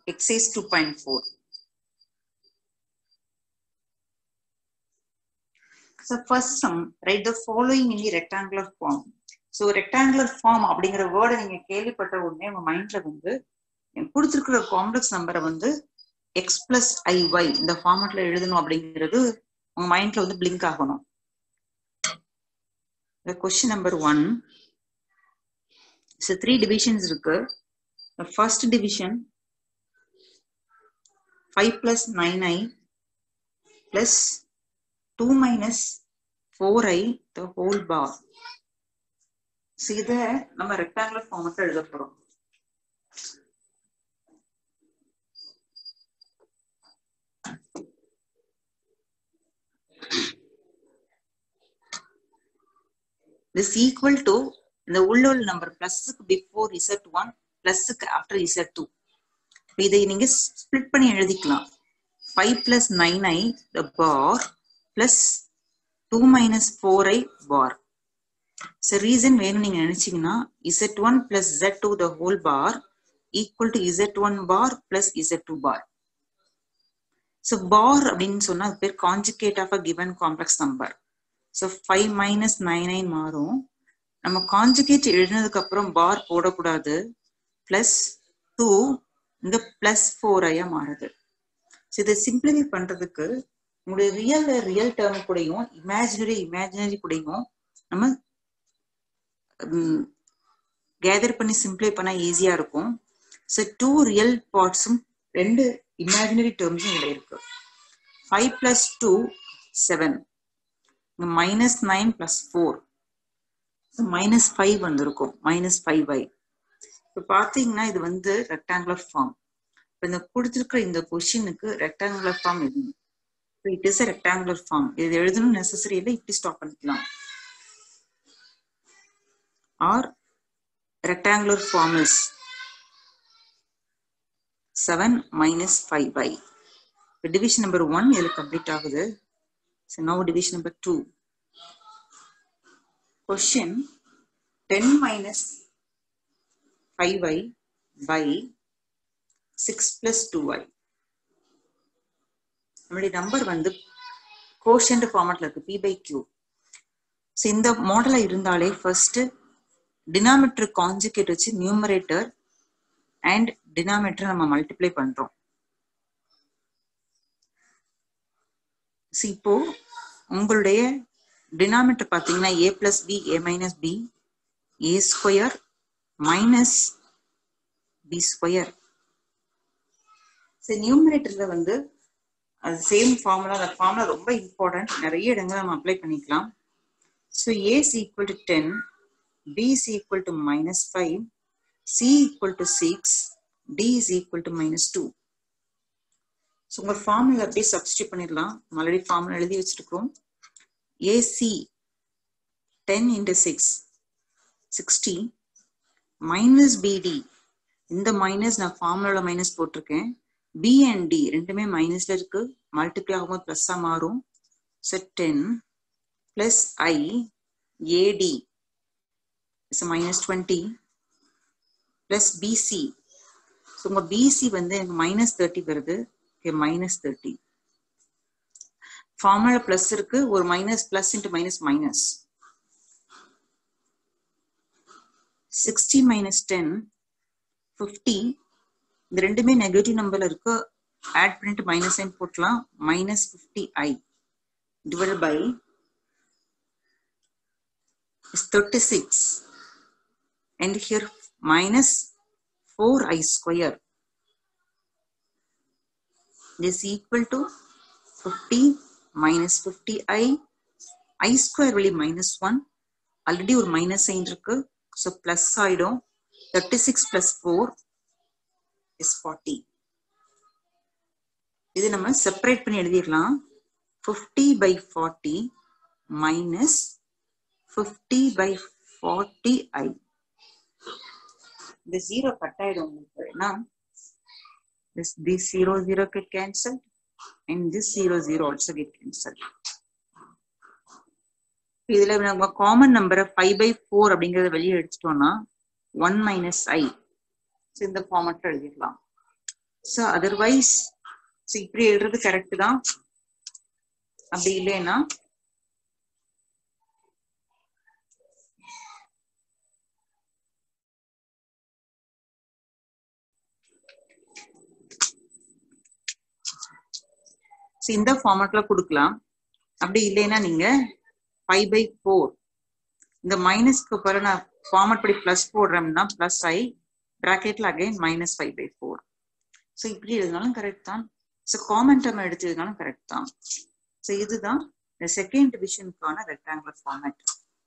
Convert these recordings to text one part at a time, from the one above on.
exercise 2.4. So first sum, write the following in the rectangular form. So rectangular form அப்படிங்கிற வேர்டை நீங்க கேள்விப்பட்ட உடனே உங்க மைண்ட்ல வந்து கொடுத்திருக்கிற காம்ப்ளெக்ஸ் நம்பரை வந்து x plus iy இந்த ஃபார்மட்ல எழுதணும் அப்படிங்கிறது உங்க மைண்ட்ல வந்து பிளிங்க் ஆகணும். The question number 1. So 3 divisions இருக்கு. The first division 5 plus 9i plus 2 minus 4i the whole bar. So இதை நம்ம rectangular format எழுத போறோம். This equal to the உள்ள number plus before z1 plus after z2. இதை நீங்க split பண்ணி எழுதிக்கலாம். 5 plus 9i the bar plus 2 minus 4i bar. So reason வேணும் நீங்க நினைச்சீங்கன்னா z1 plus z2 the whole bar equal to z1 bar plus z2 bar. So bar அப்படின்னு சொன்னா அது பேர் conjugate of a given complex number. So 5 minus 9i மாறும். நம்ம conjugate எழுதினதுக்கு அப்புறம் பார் போடக்கூடாது. பிளஸ் 2 இங்க பிளஸ் 4i மாறுது. இதை சிம்பிளிஃபை பண்றதுக்கு உங்களுடைய ரியல் டேர்ம் கூடயும் இமேஜினரி கூடயும் நம்ம கேதர் பண்ணி சிம்பிளை பண்ணா ஈஸியா இருக்கும். ஸோ 2 ரியல் பார்ட்ஸும் 2 இமேஜினரி டேர்ம்ஸும் இதில் இருக்கு. 5 plus 2 7 minus 9 plus 4 minus 5 வந்திருக்கும். minus 5i. இப்போ பார்த்தீங்கன்னா இது வந்து ரெக்டாங்குலர் ஃபார்ம். இப்போ இந்த கொடுத்துருக்கிற இந்த கொஸ்டினுக்கு ரெக்டாங்குலர் ஃபார்ம் எழுதணும். It is a rectangular form. இது எழுதணும் நெசசரி இல்லை, இப்படி ஸ்டாப் பண்ணிக்கலாம். Or rectangular form is 7 minus 5i. division number 1 இதில் கம்ப்ளீட் ஆகுது. So now division number 2. Question 10 minus 5i by 6 plus 2i. நம்மளுடைய நம்பர் வந்து கோஷன்ட் ஃபார்மட்ல இருக்கு, p by q. ஸோ இந்த மாடலா இருந்தாலே ஃபர்ஸ்ட் டினாமினேட்டர் கான்ஜுகேட் வச்சு நியூமரேட்டர் அண்ட் டினாமினேட்டர் நம்ம மல்டிப்ளை பண்றோம். இப்போ உங்களுடைய டினாமினேட்டர் பார்த்தீங்கன்னா a plus b a minus b a square minus b square. சரி, நியூமரேட்டர்ல வந்து அது சேம் ஃபார்முலா. அந்த ஃபார்முலா ரொம்ப இம்பார்ட்டன்ட், நிறைய இடங்களை நம்ம அப்ளை பண்ணிக்கலாம். So a is equal to 10, b is equal to minus 5, c equal to 6, d is equal to minus 2. So உங்கள் ஃபார்முலா அப்படியே சப்ஸ்டியூட் பண்ணிடலாம். ஆல்ரெடி ஃபார்முலா எழுதி வச்சிருக்கோம். ac 10 into 6 60 minus bd, இந்த மைனஸ் நான் ஃபார்முலால மைனஸ் போட்டிருக்கேன். b and d ரெண்டுமே மைனஸ்ல இருக்கு, மல்டிப்ளை ஆகும்போது பிளஸ்ஸா மாறும். So 10 plus i ad is minus 20 plus bc. So உங்க bc வந்து எனக்கு மைனஸ் 30 வருது. மைனஸ் 30 ஃபார்முலா பிளஸ் இருக்கு, ஒரு minus plus into minus minus. 60 minus 10 50. இந்த ரெண்டுமே நெகட்டிவ் நம்பர்ல இருக்கு, ஆட் பண்ணிட்டு மைனஸ் சைன் போட்டலாம். minus 50i divided by is 36 and here minus 4i square is equal to 50 minus 50i. i square really minus 1, already ஒரு minus sign இருக்கு, so plus ஆயிடும். 36 plus 4 is 40. இது நம்ம செப்பரேட் பண்ணி எழுதிடலாம். 50 by 40 minus 50 by 40i. இந்த 0 cut ஆயிடும் உங்களுக்கு. ஏன்னா this 0 get cancelled and this 0 also get cancelled. இதுல நம்ம காமன் நம்பரை 5 by 4 அப்படிங்கறத வெளியே எடுத்துட்டோம்னா 1 minus i. இந்த ஃபார்மட்ல எழுதிடலாம். So otherwise so இப்படி எழுதுறது கரெக்ட் தான். அப்படி இல்லைன்னா இந்த ஃபார்மட்ல கொடுக்கலாம். அப்படி இல்லைன்னா நீங்க 5/4 இந்த மைனஸ்க்கு பிறகு நான் ஃபார்மட் படி பிளஸ் போடுறேன்னா பிளஸ் ஐ பிராக்கெட்ல அகைன் -5/4. ஸோ இப்படி எழுதினாலும் கரெக்ட் தான். ஸோ காமன் டேர்ம் எடுத்து எழுதினாலும் கரெக்ட் தான். ஸோ இதுதான் இந்த செகண்ட் டிவிஷனுக்கான rectangular format.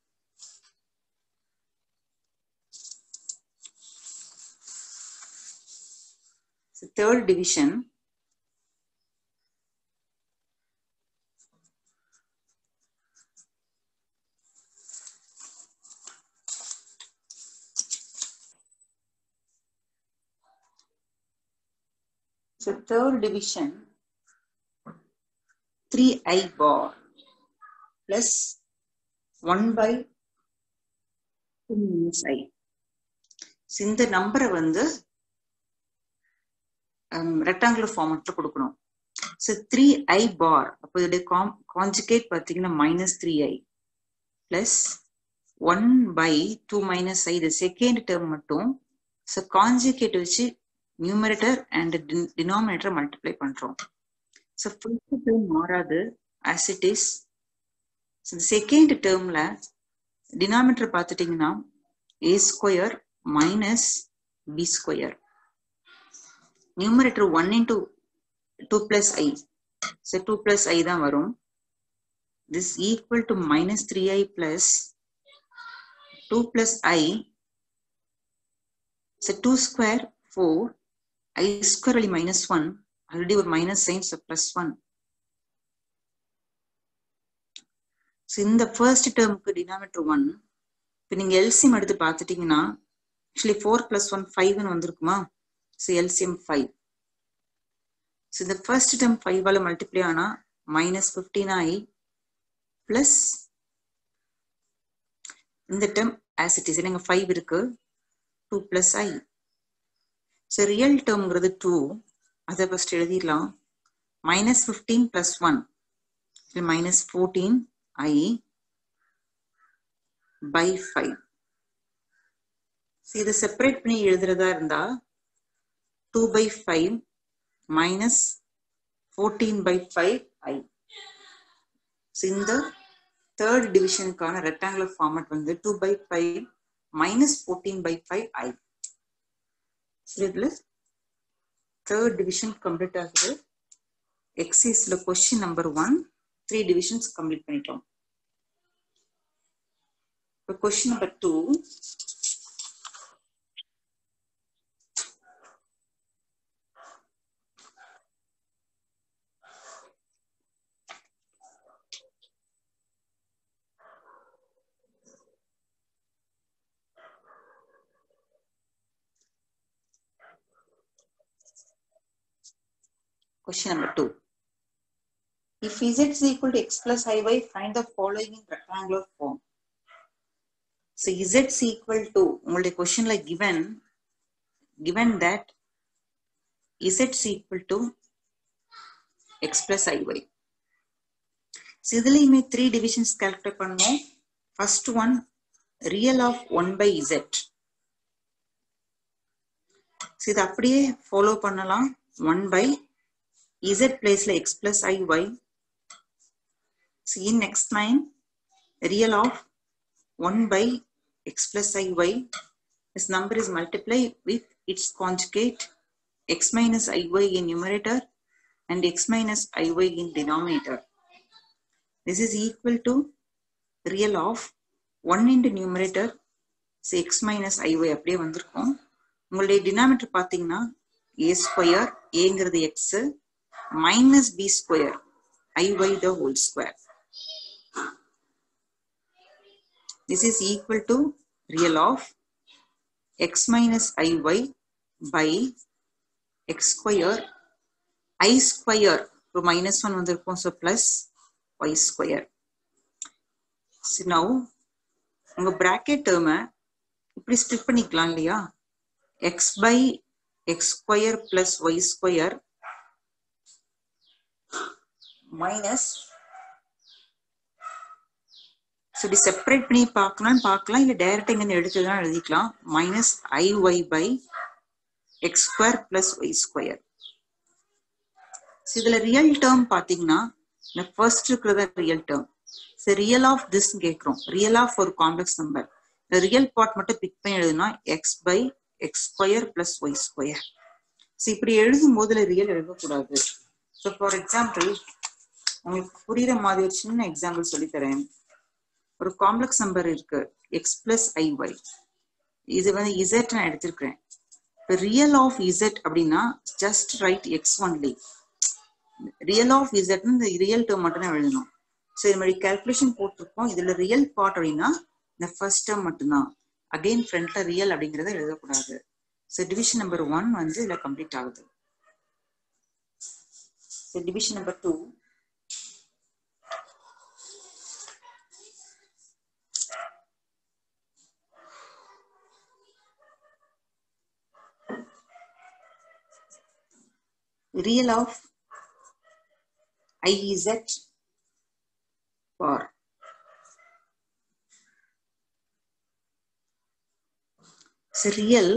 Third division So third division 3i bar plus 1/2 minus I. So இந்த நம்பரை வந்து ரெக்டாங்குலர் ஃபார்மட்ல கொடுக்கணும். So 3i bar அப்போ இதோட கான்ஜுகேட் பார்த்தீங்கன்னா -3i plus 1/2 minus I இது செகண்ட் டேர்ம் மட்டும். ஸோ கான்ஜுகேட் வச்சு numerator and denominator multiply பண்றோம். So first term மாறாது as it is. So second termல denominator பார்த்துட்டீங்கன்னா a square minus b square. Numerator 1 into 2 plus I. So 2 plus I தான் வரும். This equal to -3i plus 2 plus I. So 2 square 4. I square only -1, already ஒரு minus sign, so +1. So in the first term க்கு denominator 1. இப்போ நீங்க LCM எடுத்து பார்த்துட்டீங்கன்னா actually 4 + 1 5 ன்னு வந்திருக்குமா? So LCM 5. So இந்த first term 5 ஆல மல்டிப்ளை ஆனா -15i plus இந்த term as it is இல்லைங்க 5 இருக்கு 2 plus I. So real termங்கிறது 2. அதை ஃபர்ஸ்ட் எழுதிடலாம். -15 plus 1 -14i by 5. இதை செப்பரேட் பண்ணி எழுதுறதா இருந்தா 2/5 -14/5i. இந்த தேர்ட் டிவிஷனுக்கான ரெக்டாங்குலர் ஃபார்மட் வந்து 2/5 -14/5i. இதுல third division complete ஆகுது. எக்ஸைஸ்ல question number 1 3 divisions complete பண்ணிட்டோம். இப்போ question number 2 Question number 2. If z is equal to x plus iy, find the following in rectangular form. So z is equal to, உங்களுடைய questionல given that z is equal to x plus iy. So இதுலயுமே 3 divisions calculate பண்ணுவோம். First one, real of 1/z. So இது அப்படியே follow பண்ணலாம். 1/z place x plus iy. See in next line, real of 1/x plus iy. This number is multiplied with its conjugate x minus iy in numerator and x minus iy in denominator. This is equal to real of 1 into numerator, say x minus iy அப்படியே வந்திருக்கும். உங்களுடைய denominator பார்த்தீங்கன்னா a square, a x minus b square, iy the whole square. This is equal to real of x minus iy by x square, I square, so -1 வந்திருக்கும், so plus y square. So now, உங்க bracket term இப்படி split பண்ணிக்கலாம் இல்லையா? x by x square plus y square minus, so இப்படி separate பண்ணி பார்க்கலாம் இல்ல டைரக்டா இங்க எடுத்துதான் எழுதிக்கலாம். minus iy by x square plus y square. இதுல ரியல் டேர்ம் பாத்தீங்கன்னா இந்த ஃபர்ஸ்ட் இருக்கிறத ரியல் டேர்ம். சரி, ரியல் ஆஃப் திஸ் கேட்கிறோம். ரியல் ஆஃப் ஒரு காம்ப்ளெக்ஸ் நம்பர். இந்த ரியல் பார்ட் மட்டும் பிக் பண்ணி எழுதுனா x by x square plus y square. So இப்படி எழுதும் போதுல ரியல் எழுதக்கூடாது. ஸோ ஃபார் எக்ஸாம்பிள் உங்களுக்கு புரியுற மாதிரி ஒரு சின்ன எக்ஸாம்பிள் சொல்லித்தரேன். ஒரு காம்ப்ளெக்ஸ் நம்பர் இருக்கு x plus iy. இது வந்து z நான் எடுத்திருக்கிறேன். இப்போ ரியல் ஆஃப் z அப்படின்னா just right x only. Real of z இந்த ரியல் டேர்ம் மட்டும் தான் எழுதணும். ஸோ இது மாதிரி கால்குலேஷன் போட்டிருக்கோம். இதுல ரியல் பார்ட் அப்படின்னா இந்த ஃபர்ஸ்ட் டேர்ம் மட்டும்தான். அகைன் ஃப்ரண்ட்ல ரியல் அப்படிங்கறத எழுதக்கூடாது. ஸோ டிவிஷன் நம்பர் 1 வந்து இதுல கம்ப்ளீட் ஆகுது. So division number 2 real of iz for real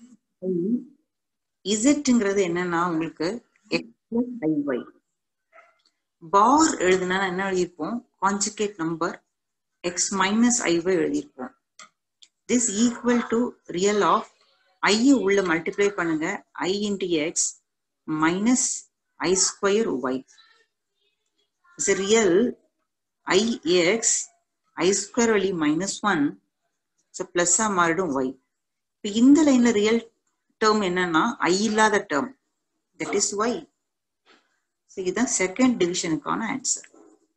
zங்கிறது என்னன்னா உங்களுக்கு x plus iy. பார் எழுதுனா என்ன எழுதியிருப்போம்? Conjugate number x minus iy எழுதியிருப்போம். this equal to real of i உள்ள மல்டிப்ளை பண்ணுங்க i into x minus I square y. Is a real I x I square only minus 1. So plus a மாறிடும் y. இப்போ இந்த லைன்ல real term என்னன்னா I இல்லாத term, that is y. So இதுதான் second டிவிஷனுக்கான ஆன்சர்.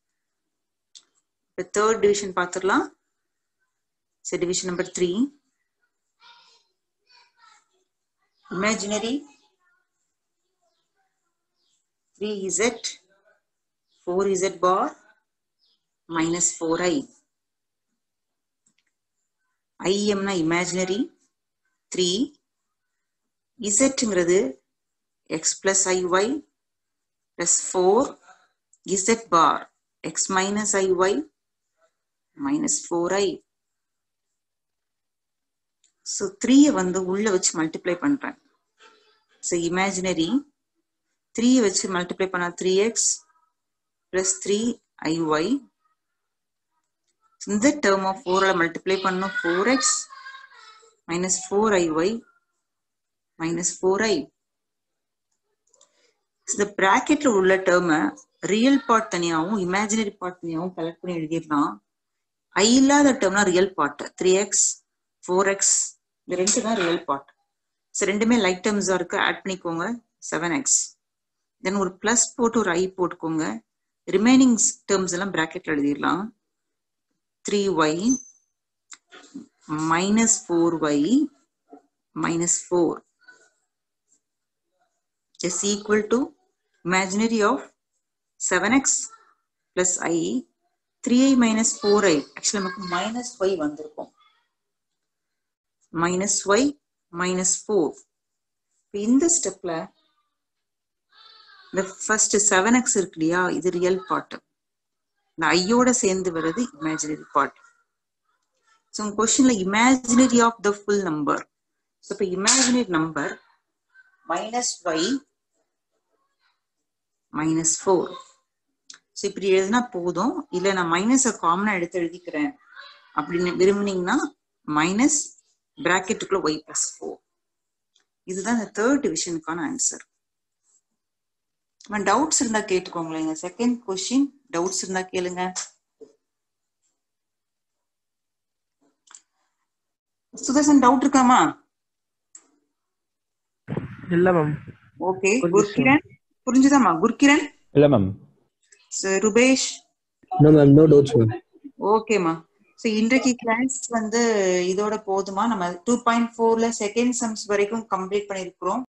இப்போ தேர்ட் டிவிஷன் பார்த்துடலாம். So division number 3. Imaginary 3z 4z bar minus 4i. im na imaginary 3 z ங்கிறது x plus iy plus 4 z bar x minus iy minus 4i. so 3 வந்து உள்ள வச்சு multiply பண்றேன். so imaginary 3 வச்சு multiply பண்ணா 3x plus 3iy. இந்த term of 4 multiply பண்ணோம் 4x minus 4iy minus 4i. இந்த பிராக்கெட்ல உள்ள டேர்மை ரியல் பார்ட் தனியாகவும் இமேஜினரி பார்ட் தனியாகவும் கலெக்ட் பண்ணி எழுதிடலாம். ஐ இல்லாத டேர்ம்னா ரியல் பார்ட் 3x 4x இந்த ரெண்டு தான் ரியல் பார்ட். ரெண்டுமே லைக் டேர்ம்ஸா இருக்கு, ஆட் பண்ணிக்கோங்க 7x. தென் ஒரு பிளஸ் போட்டு ஒரு ஐ போட்டுக்கோங்க. ரிமைனிங் டேர்ம்ஸ் எல்லாம் பிராக்கெட்ல எழுதிடலாம். 3y minus 4y minus 4 is equal to imaginary of 7x plus I 3i minus 4i. actually நமக்கு minus y வந்திருக்கும். minus y minus 4. இந்த ஸ்டெப்ல இந்த ஃபர்ஸ்ட் 7x இருக்கு இல்லையா, இது ரியல் பார்ட். இந்த ஐயோட சேர்ந்து வருது இமேஜினரி பார்ட். ஸோ உங்க கொஸ்டின்ல imaginary of the full number. So இப்போ imaginary number minus y minus 4. So இப்படி எழுதுனா போதும். இல்லை நான் மைனஸை காமனா எடுத்து எழுதிக்கிறேன் அப்படின்னு விரும்புனீங்கன்னா மைனஸ் பிராக்கெட்டுக்குள்ள y plus 4. இதுதான் இந்த தேர்ட் டிவிஷனுக்கான ஆன்சர். டவுட்ஸ் இருந்தா கேட்டுக்கோங்களேன். செகண்ட் கொஸ்டின் டவுட்ஸ் இருந்தா கேளுங்க. சுதர்சன் டவுட் இருக்காமா? இல்ல மேம். ஓகே. குர்கிரண் புரிஞ்சுதாமா? குர்கிரண் இல்ல ma'am. Rupesh no ma'am, no doubts ma'am. ஓகேமா. ஸோ இன்றைக்கு கிளாஸ் வந்து இதோட போதுமா? நம்ம 2.4ல செகண்ட் சம்ஸ் வரைக்கும் கம்ப்ளீட் பண்ணியிருக்கிறோம்.